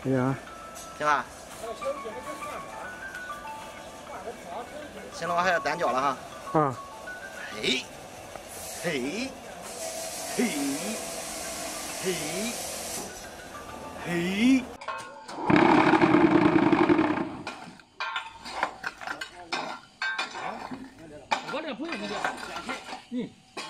呀， 行吧？行了，我还要单脚了哈。 啊。 嘿，嘿，嘿，嘿，嘿。 我这不用这个，嗯。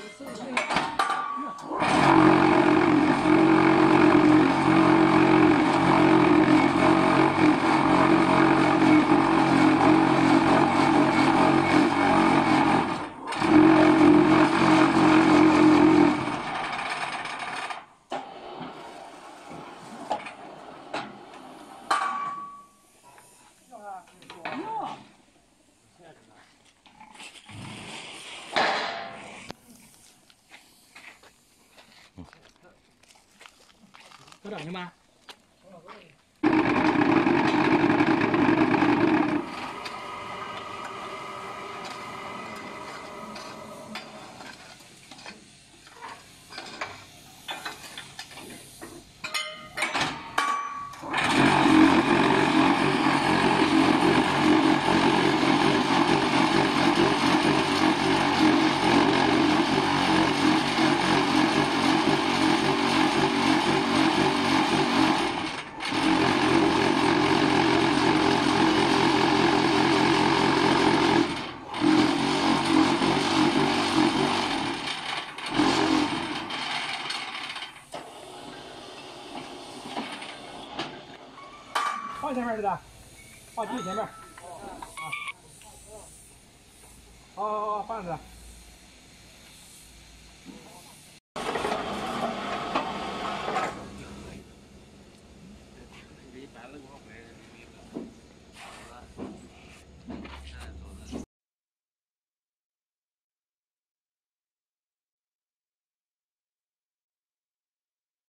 搁这去吗？放前面是的，放机前面。啊，好，放着。这一搬了过后。